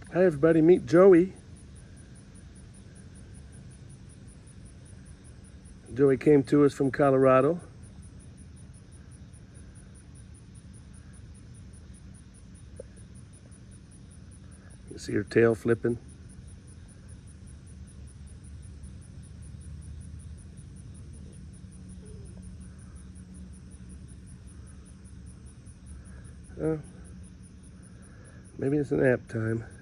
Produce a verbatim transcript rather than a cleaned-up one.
Hi everybody, meet Joey. Joey came to us from Colorado. You see her tail flipping. Uh, maybe it's a nap time.